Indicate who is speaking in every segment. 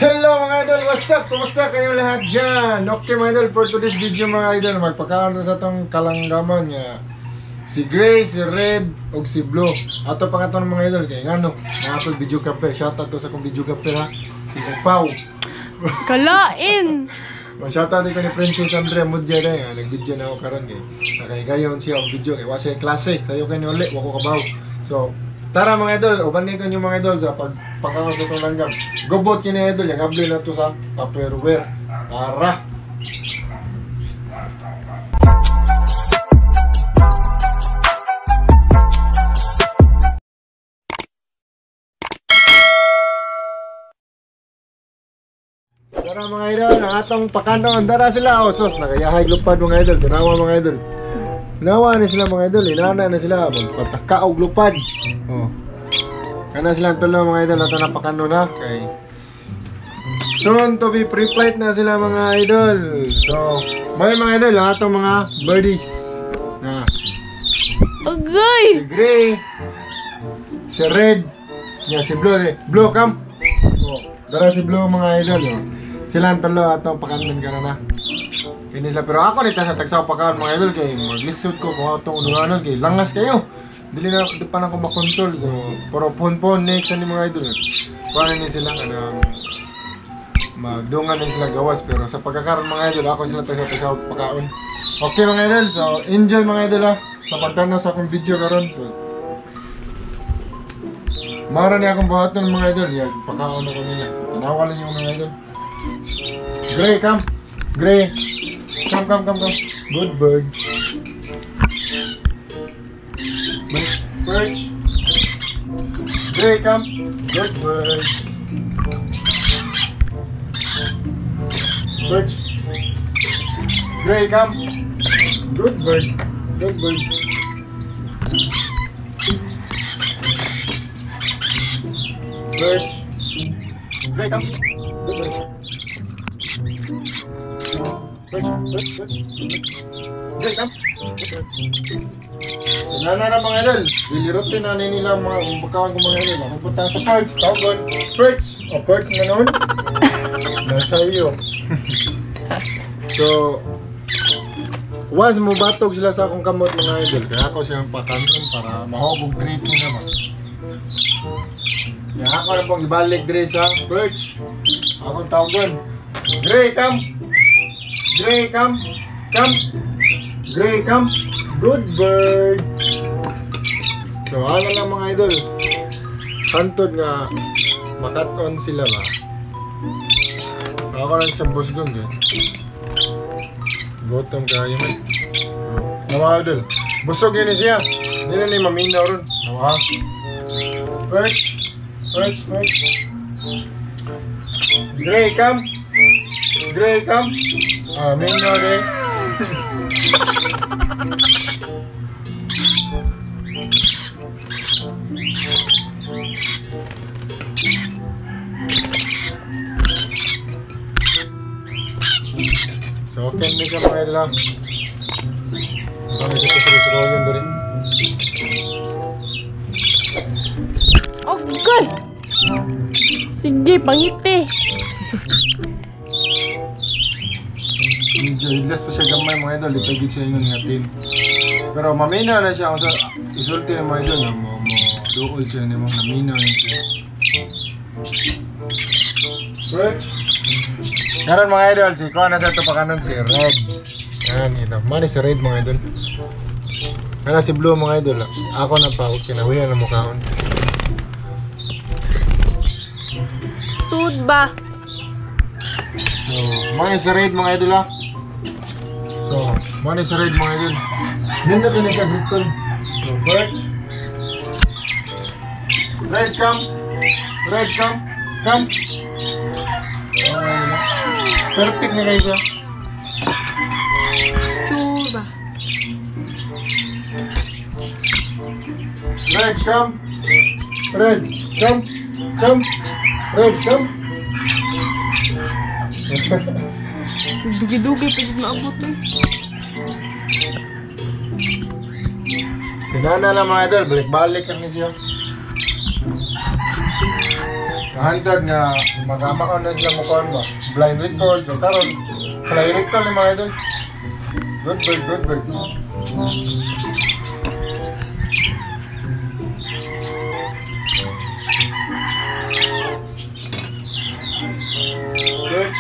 Speaker 1: Hello mga idol, what's up? Kumusta kayo lahat dyan? Okay mga idol, for today's video mga idol, magpakaon na sa itong kalanggaman nga si Gray, si Red, o si Blue. Ato pa kato ng mga idol, kaya nga no, nakapag videographer, shoutout ko sa akong videographer ha, si Pau.
Speaker 2: Kalain!
Speaker 1: Shoutout din ko ni Princess Andrea Mudya na nga, nag-video na ako karon kay nakaigayon siya ang video, kaya wasa yung klase, tayo kayo ni ulit, wako kabaw. So, tara mga idol, ubanin ko nyo mga idol sa pagpakaon sa itong langgam. Gobot yun na idol, yung abli na ito sa Tupperware. Tara! Tara mga idol, ang atong pakanon. Tara sila, osos, nakayahay lupad mga idol. Tinawa mga idol. Tinawa na sila mga idol, inana na sila. Magpatakaog lupad. Oh. Kana silang tulo mga idol, ato na pakanon na. Okay. Soon to be pre-flight na sila mga idol. So, mga idol, ang atong mga birdies. Na.
Speaker 2: Agay!
Speaker 1: Si Gray, si Red, si Blue. Blue, come. Oh. Tara si Blue mga idol. Oh. Sila ang tulo atong pakanon ka na. Kini sila, pero ako nita sa tagsaw pakaon mga idol kay maglisod ko kung atong ununganon kay langas kayo. Dili pa na ako makontrol. So, pero pon next ni mga idol. Paano ni sila magdungan din sila gawas, pero sa pagkakaroon mga idol ako sila tagsaw pakaon. Okay mga idol, so enjoy mga idol ha sa pagtanaw sa akong video karon. So mara ni akong buhaton mga idol, yung pakaon ako nila. So, tanawalan niyo mga idol. Gray, come. Gray. Come. Good bird. Perch. Gray, come. Good bird. Perch. Gray, come. Good bird. Good bird. Perch. Gray, come. Good bird. Perch. Gray, come. So, na mga idol, dilirutin na nila mga bakawan ko mga idol. Mapupunta sa perch, tawag perch. O, perch na noon. Nasa iyo. So, once mo batog sila sa akong kamot mga idol, kaya ako siya pakanon para mahobog greeting naman. Kaya ako na pong ibalik Gray sa perch. Akong tawagan. Gray, come. Gray, come. Come. Gray, come. Good bird. So, ano lang mga idol, hantod nga makat-on sila ba. Ako lang siyang busgong eh. Gutom kayo man. Nawa idol, busog yun siya. Hindi na ni maminaw ron. Nawa. Perch. Gray, come. Gray, come. Minaw eh. So, okay na siya mga idol lang. Kami sa surusuruyan doon rin.
Speaker 2: Agay! Sige, pangiti.
Speaker 1: Ilas pa siya gamay mga idol. Ipagit siya yung nga team. Pero mamina na siya. Kung sa isulti ng mga idol, duol siya ni mga namina na siya. Perch. Karon mga idol, si Kuha na sa ito pakanon si Red. Yan, ito. Mani si Red mga idol. Ano si Blue mga idol. Ako na pa, kinawihan na mukhaon.
Speaker 2: Sud ba?
Speaker 1: So, mani si Red mga idol ha. So, mani si Red mga idol. Yan na ito na siya gritol. So, Perch. Red, come. Red, come. Come. Perfect na kayo siya.
Speaker 2: Sud ba?
Speaker 1: Red, come. Red, come. Come. Red, come.
Speaker 2: Dugi-dugi, pwede maabot eh.
Speaker 1: Pinana lang mga idol, balik-balik kami siya. 100 nga magkamakaon na sila mukuhan ba? Blind recall. So karon fly recall ni mga idol. Good bird, good bird. Good.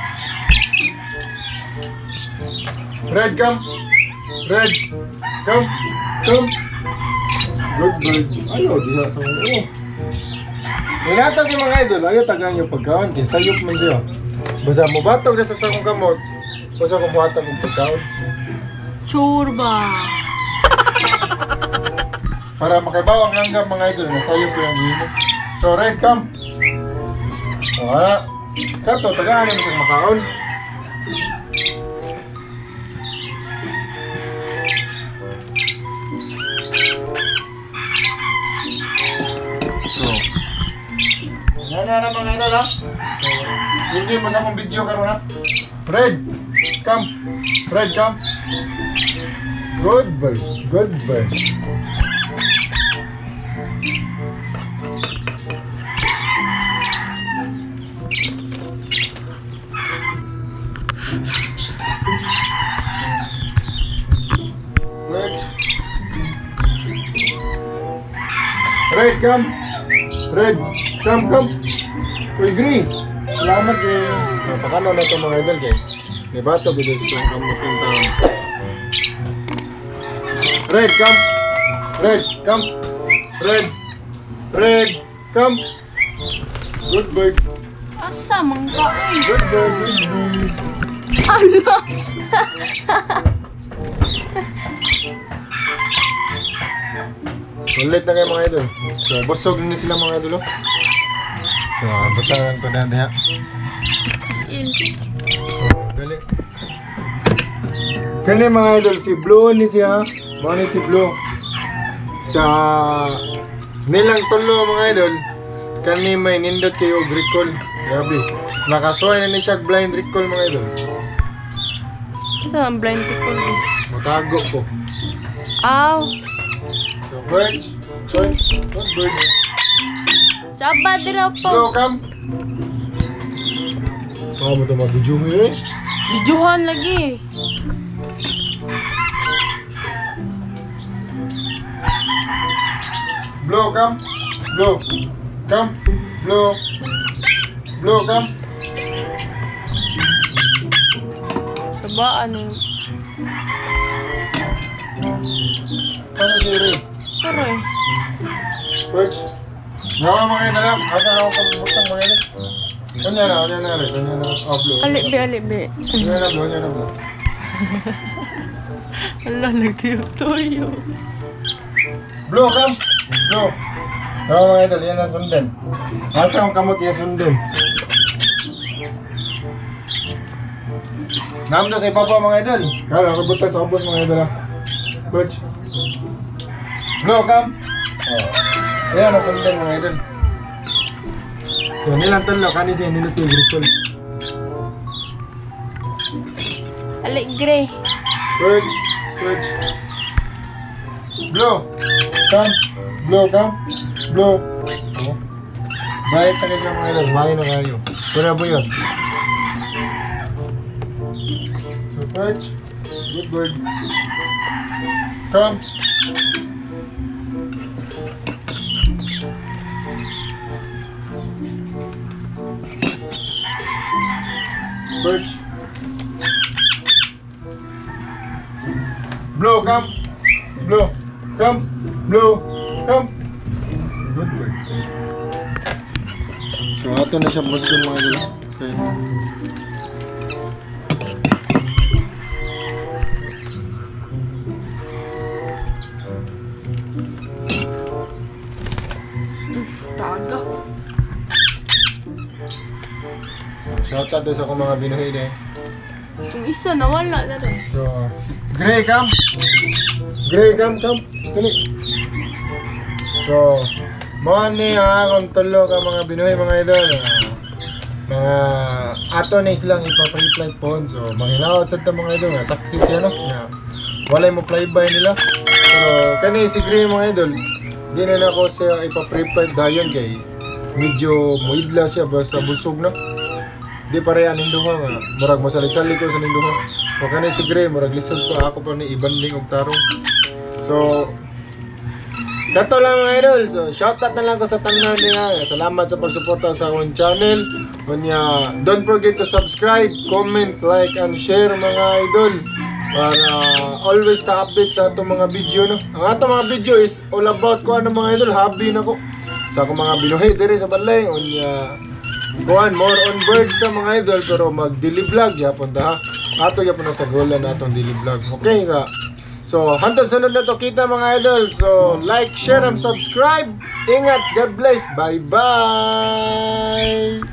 Speaker 1: Red, come. Red, come. Come. Good bird. Ayaw, diha sa mga. Oh. Inatag yung mga idol, ayaw tagang yung pagkaon. Kaya sayop man siya. Basta mo batog na sa sakong kamot. Basta kung buhatag yung pagkaon.
Speaker 2: Sure ba?
Speaker 1: Para makibawang langgam mga idol, nasayop yung gino. So, red, come. O, wala. Kato, tagaan na sa makaon. So, yan na mga idol ha. So, hindi mo sa akong video karon ha. Red, come. Red, come. Good boy, good boy. Red, come. Red, come, come. Uy, green. Salamat, green. Napakano na ito mga idol, kay. Nibato, bilis sa kamot ng taon. Red, come. Red, come. Red. Red, come. Good bird.
Speaker 2: Asa mang kaon?
Speaker 1: Good bird, good bird.
Speaker 2: Ala!
Speaker 1: Ulit na kayo mga idol. So, busog na sila mga idol. Oh. So, butaran ko na diha. So, dali. Kani mga idol, si Blue ni siya. Mga ni si Blue. Sa nilang tulo mga idol, kani may nindot kayo og recall. Grabe. Nakasuway na ni siya blind recall mga idol.
Speaker 2: Asa ang blind people?
Speaker 1: Matago ko.
Speaker 2: Aw!
Speaker 1: So, birds. Choice. Good bird.
Speaker 2: Saba dira
Speaker 1: Go,
Speaker 2: po!
Speaker 1: come. Kaya mo ito mag-video mo eh.
Speaker 2: Videohan lagi!
Speaker 1: Blow, come. Blow. Come. Blow. Blow, come.
Speaker 2: Saba ano?
Speaker 1: Ano si Ray?
Speaker 2: Aray!
Speaker 1: First. Ngawa mga ina lang. Asa na ako pagputang mga ina. Kanya na Ray. Kanya na. Oh, blow.
Speaker 2: Alibi, alibi.
Speaker 1: Kanya na blow. Kanya na blow.
Speaker 2: Ala, nagkiyutoyo.
Speaker 1: Blow, come. Blow. Ngawa mga ina. Yan na sundan. Asa akong kamot yan sundan. Namdo sa ipapa mga idol. Kala, ako buta sa obos mga idol ha. Butch. Blow, come. Oh. Ayan, nasundan mga idol. So, nilang talo. Kani siya nilot yung gripol.
Speaker 2: Alik, gray.
Speaker 1: Butch. Butch. Blow. Come. Blow, come. Blow. Oh. Bright na kayo mga idol. Mahin na kayo. Pura po yun. So, Butch. Good bird. Come. Bird. Blow, come. Blow. Come. Blow. Come. Good bird. So, ato na siya basta mga idol. Okay.
Speaker 2: Taga.
Speaker 1: Shoutout doon sa akong mga binuhid eh.
Speaker 2: Yung isa nawala na rin.
Speaker 1: So, Gray, come. Gray, come. Kani. So, mga ni kung tulo ka mga binuhay mga idol. Mga ato na silang ipa-free flight phone. So, manghinaot sa ito mga idol. Saksi siya no. Walay mo flyby nila. Pero, kani si Gray mga idol. Di na ako siya ipa-free flight dayon kay medyo muidla siya basta busog na. Di pareha ning duha nga murag masalig-salig ko sa ning duha. O kanay si Gray murag lisod ko ako pa ni ibanding og tarong. So kato lang mga idol. So shoutout na lang ko sa tanan niya. Salamat sa pagsuporta sa akong channel. Kunya don't forget to subscribe, comment, like and share mga idol. Para always ta update sa atong mga video no. Ang atong mga video is all about ko ano mga idol, hobby na ko. Sa akong mga binuhi diri sa balay unya kuan more on birds ta mga idol pero mag daily vlog yapon ta ha. Ato yapon na sa golan natong daily vlog. Okay nga. So hantod sunod na to kita mga idol. So like, share and subscribe. Ingat, God bless. Bye bye.